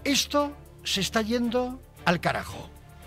Esto se está yendo al carajo.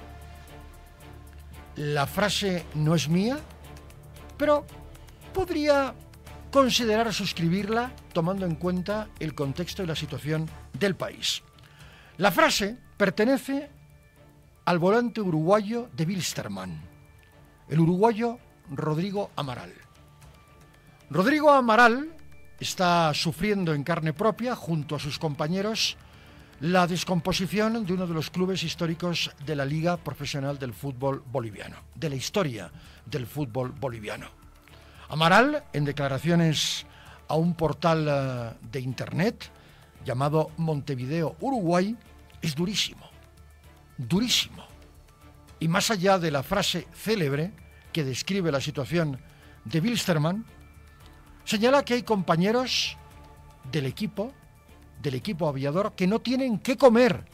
La frase no es mía, pero podría considerar suscribirla tomando en cuenta el contexto y la situación del país. La frase pertenece al volante uruguayo de Wilstermann, el uruguayo Rodrigo Amaral. Rodrigo Amaral está sufriendo en carne propia, junto a sus compañeros, la descomposición de uno de los clubes históricos de la Liga Profesional del Fútbol Boliviano, de la historia del fútbol boliviano. Amaral, en declaraciones a un portal de internet llamado Montevideo Uruguay, es durísimo, durísimo. Y más allá de la frase célebre que describe la situación de Wilstermann, señala que hay compañeros del equipo aviador que no tienen qué comer,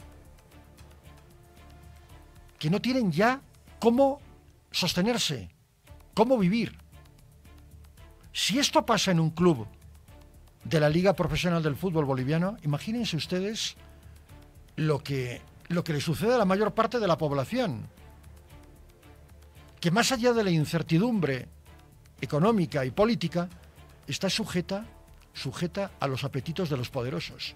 que no tienen ya cómo sostenerse, cómo vivir. Si esto pasa en un club de la Liga Profesional del Fútbol Boliviano, imagínense ustedes lo que le sucede a la mayor parte de la población, que más allá de la incertidumbre económica y política, está sujeta a los apetitos de los poderosos.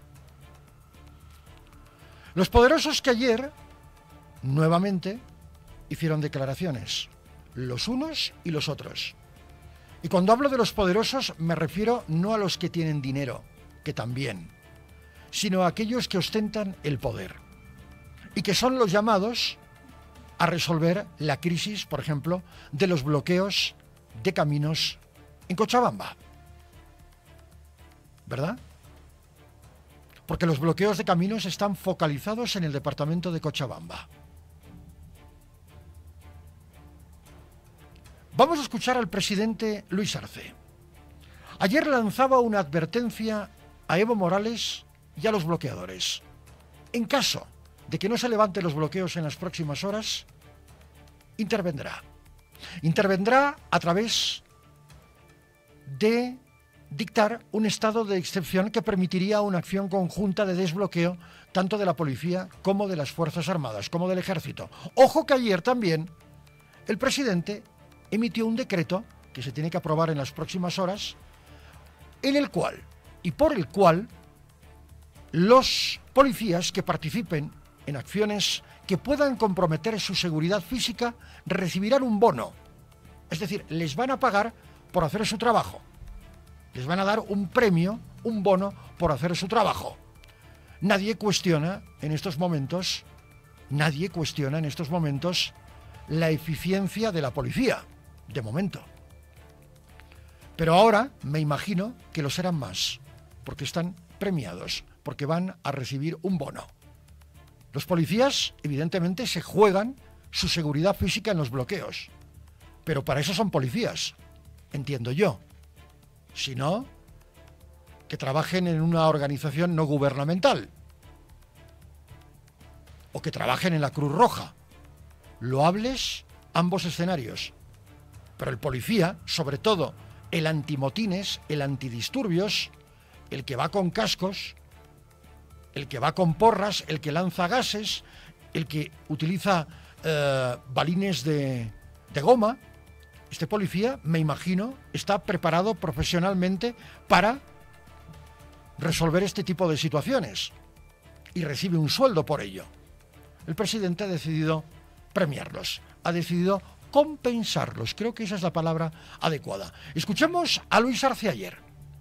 Los poderosos que ayer, nuevamente, hicieron declaraciones, los unos y los otros. Y cuando hablo de los poderosos me refiero no a los que tienen dinero, que también, sino a aquellos que ostentan el poder y que son los llamados a resolver la crisis, por ejemplo, de los bloqueos de caminos en Cochabamba. ¿Verdad? Porque los bloqueos de caminos están focalizados en el departamento de Cochabamba. Vamos a escuchar al presidente Luis Arce. Ayer lanzaba una advertencia a Evo Morales y a los bloqueadores. En caso de que no se levanten los bloqueos en las próximas horas, intervendrá. Intervendrá a través de dictar un estado de excepción que permitiría una acción conjunta de desbloqueo tanto de la policía como de las Fuerzas Armadas, como del Ejército. Ojo que ayer también el presidente emitió un decreto que se tiene que aprobar en las próximas horas, en el cual y por el cual los policías que participen en acciones que puedan comprometer su seguridad física recibirán un bono. Es decir, les van a pagar por hacer su trabajo. Les van a dar un premio, un bono por hacer su trabajo. Nadie cuestiona en estos momentos la eficiencia de la policía, de momento. Pero ahora me imagino que lo serán más, porque están premiados, porque van a recibir un bono. Los policías, evidentemente, se juegan su seguridad física en los bloqueos, pero para eso son policías, entiendo yo. Si no, que trabajen en una organización no gubernamental o que trabajen en la Cruz Roja. Loables ambos escenarios. Pero el policía, sobre todo el antimotines, el antidisturbios, el que va con cascos, el que va con porras, el que lanza gases, el que utiliza balines de goma, este policía, me imagino, está preparado profesionalmente para resolver este tipo de situaciones y recibe un sueldo por ello. El presidente ha decidido premiarlos, ha decidido compensarlos. Creo que esa es la palabra adecuada. Escuchemos a Luis Arce ayer.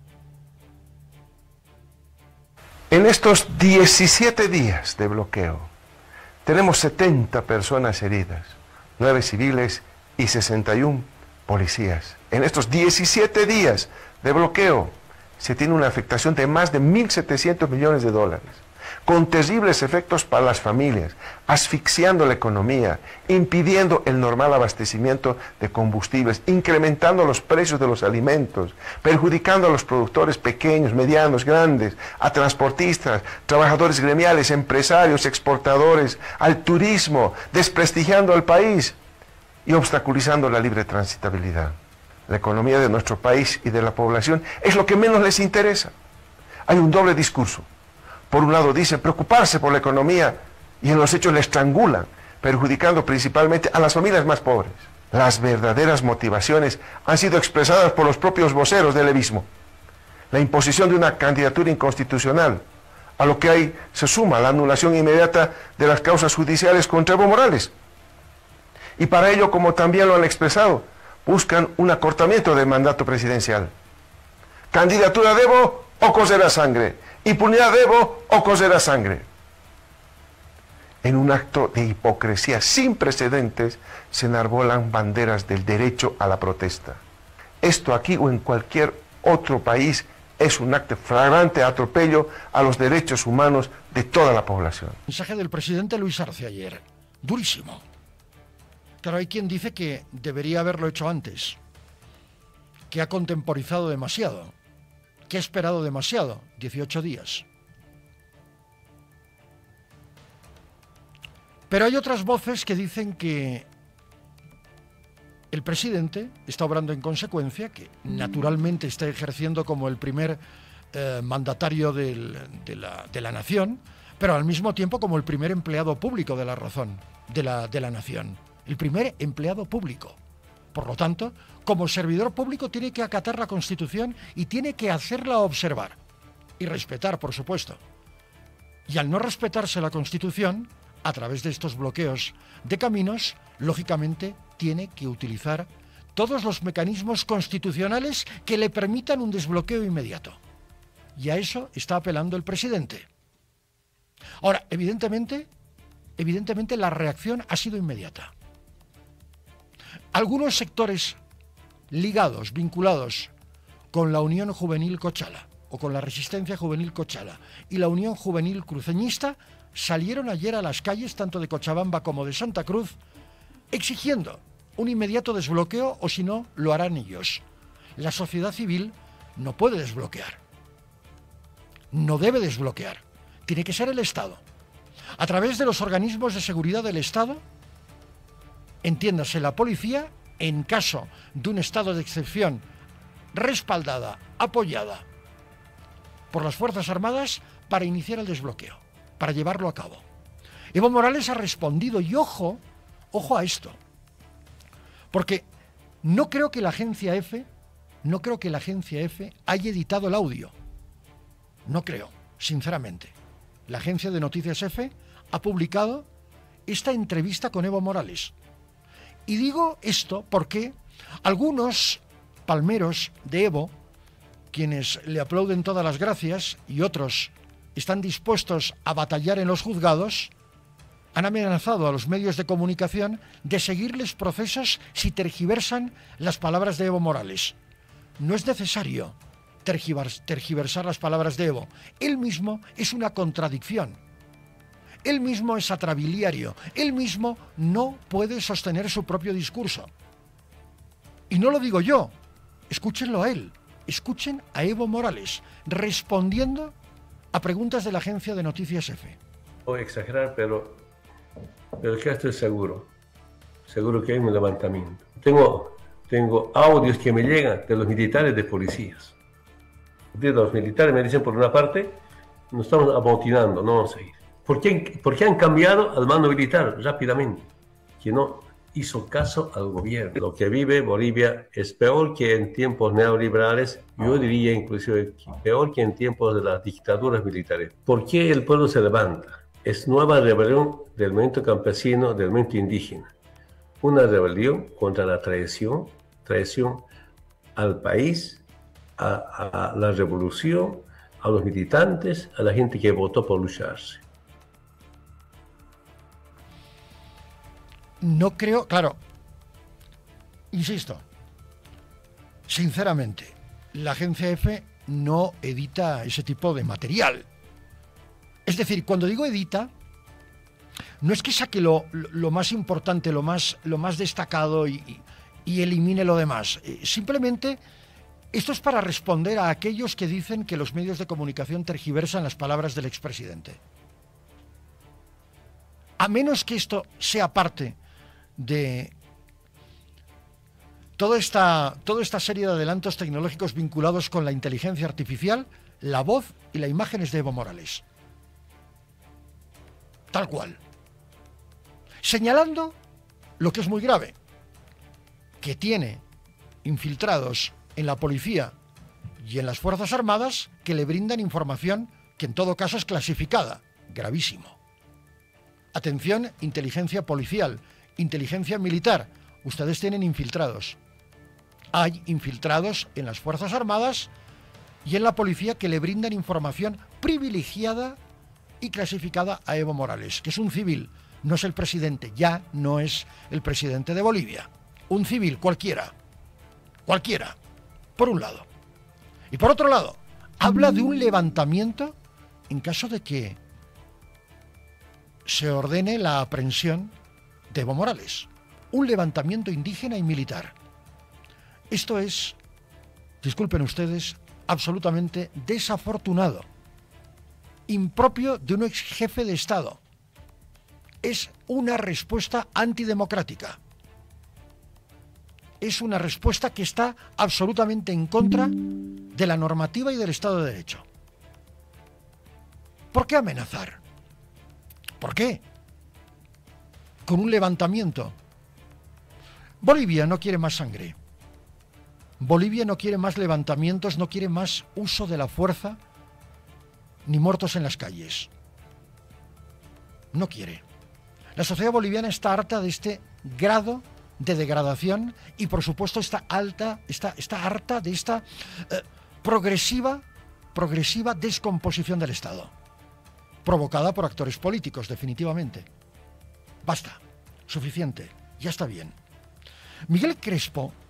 En estos 17 días de bloqueo, tenemos 70 personas heridas, 9 civiles y 61 policías. En estos 17 días de bloqueo se tiene una afectación de más de 1.700 millones de dólares, con terribles efectos para las familias, asfixiando la economía, impidiendo el normal abastecimiento de combustibles, incrementando los precios de los alimentos, perjudicando a los productores pequeños, medianos, grandes, a transportistas, trabajadores gremiales, empresarios, exportadores, al turismo, desprestigiando al país y obstaculizando la libre transitabilidad. La economía de nuestro país y de la población es lo que menos les interesa. Hay un doble discurso. por un lado dicen preocuparse por la economía y en los hechos la estrangulan, perjudicando principalmente a las familias más pobres. Las verdaderas motivaciones han sido expresadas por los propios voceros del levismo. La imposición de una candidatura inconstitucional, a lo que ahí se suma la anulación inmediata de las causas judiciales contra Evo Morales. Y para ello, como también lo han expresado, buscan un acortamiento del mandato presidencial. Candidatura de Evo o coserá sangre. Impunidad de Evo o coserá sangre. En un acto de hipocresía sin precedentes, se enarbolan banderas del derecho a la protesta. Esto aquí o en cualquier otro país es un acto flagrante de atropello a los derechos humanos de toda la población. Mensaje del presidente Luis Arce ayer, durísimo. Claro, hay quien dice que debería haberlo hecho antes, que ha contemporizado demasiado, que ha esperado demasiado, 18 días. Pero hay otras voces que dicen que el presidente está obrando en consecuencia, que naturalmente está ejerciendo como el primer mandatario de la nación, pero al mismo tiempo como el primer empleado público de la razón, de la nación. El primer empleado público. Por lo tanto, como servidor público tiene que acatar la Constitución y tiene que hacerla observar. Y respetar, por supuesto. Y al no respetarse la Constitución, a través de estos bloqueos de caminos, lógicamente tiene que utilizar todos los mecanismos constitucionales que le permitan un desbloqueo inmediato. Y a eso está apelando el presidente. Ahora, evidentemente la reacción ha sido inmediata. Algunos sectores ligados, vinculados con la Unión Juvenil Cochala o con la Resistencia Juvenil Cochala y la Unión Juvenil Cruceñista salieron ayer a las calles, tanto de Cochabamba como de Santa Cruz, exigiendo un inmediato desbloqueo o si no, lo harán ellos. La sociedad civil no puede desbloquear. No debe desbloquear. Tiene que ser el Estado. A través de los organismos de seguridad del Estado, entiéndase la policía, en caso de un estado de excepción respaldada, apoyada por las Fuerzas Armadas, para iniciar el desbloqueo, para llevarlo a cabo. Evo Morales ha respondido, y ojo a esto, porque no creo que la agencia F haya editado el audio. No creo, sinceramente. La agencia de noticias F ha publicado esta entrevista con Evo Morales. Y digo esto porque algunos palmeros de Evo, quienes le aplauden todas las gracias y otros están dispuestos a batallar en los juzgados, han amenazado a los medios de comunicación de seguirles procesos si tergiversan las palabras de Evo Morales. No es necesario tergiversar las palabras de Evo. Él mismo es una contradicción. Él mismo es atrabiliario. Él mismo no puede sostener su propio discurso. Y no lo digo yo. Escúchenlo a él. Escuchen a Evo Morales respondiendo a preguntas de la agencia de noticias F. Voy a exagerar, pero que esto es seguro. Seguro que hay un levantamiento. Tengo audios que me llegan de los militares de policías. De los militares me dicen, por una parte, nos estamos amotinando, no vamos a ir. ¿Por qué han cambiado al mando militar rápidamente? Que no hizo caso al gobierno. Lo que vive Bolivia es peor que en tiempos neoliberales, yo diría inclusive peor que en tiempos de las dictaduras militares. ¿Por qué el pueblo se levanta? Es nueva rebelión del movimiento campesino, del movimiento indígena. Una rebelión contra la traición al país, a la revolución, a los militantes, a la gente que votó por lucharse. No creo, claro, insisto, sinceramente, la agencia F no edita ese tipo de material. Es decir, cuando digo edita, no es que saque lo más importante, lo más destacado y elimine lo demás. Simplemente, esto es para responder a aquellos que dicen que los medios de comunicación tergiversan las palabras del expresidente. A menos que esto sea parte de toda esta serie de adelantos tecnológicos vinculados con la inteligencia artificial, la voz y la imagen es de Evo Morales. tal cual. Señalando lo que es muy grave, que tiene infiltrados en la policía y en las Fuerzas Armadas que le brindan información que en todo caso es clasificada. Gravísimo. Atención, inteligencia policial, inteligencia militar. Ustedes tienen infiltrados. Hay infiltrados en las Fuerzas Armadas y en la policía que le brindan información privilegiada y clasificada a Evo Morales, que es un civil, no es el presidente, ya no es el presidente de Bolivia. Un civil cualquiera, por un lado. Y por otro lado, habla de un levantamiento en caso de que se ordene la aprehensión de Evo Morales. Un levantamiento indígena y militar. Esto es, disculpen ustedes, absolutamente desafortunado, impropio de un ex jefe de Estado. Es una respuesta antidemocrática. Es una respuesta que está absolutamente en contra de la normativa y del Estado de Derecho. ¿Por qué amenazar? ¿Por qué? Con un levantamiento. Bolivia no quiere más sangre. Bolivia no quiere más levantamientos, no quiere más uso de la fuerza, ni muertos en las calles. No quiere. La sociedad boliviana está harta de este grado de degradación y, por supuesto, está harta de esta progresiva descomposición del Estado, provocada por actores políticos, definitivamente. Basta, suficiente, ya está bien. Miguel Crespo